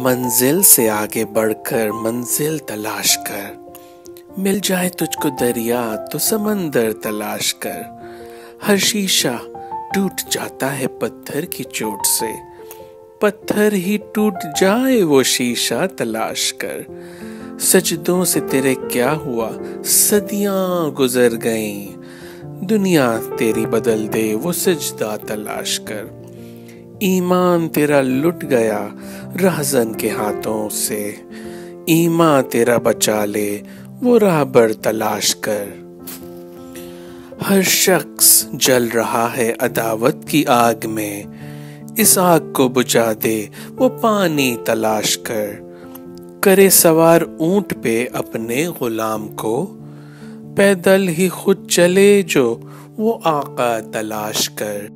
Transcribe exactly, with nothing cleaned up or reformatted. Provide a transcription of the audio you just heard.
منزل سے آگے بڑھ کر منزل تلاش کر، مل جائے تجھ کو دریا تو سمندر تلاش کر۔ ہر شیشہ ٹوٹ جاتا ہے پتھر کی چوٹ سے، پتھر ہی ٹوٹ جائے وہ شیشہ تلاش کر۔ سجدوں سے تیرے کیا ہوا، صدیاں گزر گئیں، دنیا تیری بدل دے وہ سجدہ تلاش کر۔ ایمان تیرا لٹ گیا رہزن کے ہاتھوں سے، ایمان تیرا بچا لے وہ راہبر تلاش کر۔ ہر شخص جل رہا ہے عداوت کی آگ میں، اس آگ کو بجھا دے وہ پانی تلاش کر۔ کرے سوار اونٹ پہ اپنے غلام کو، پیدل ہی خود چلے جو وہ آقا تلاش کر۔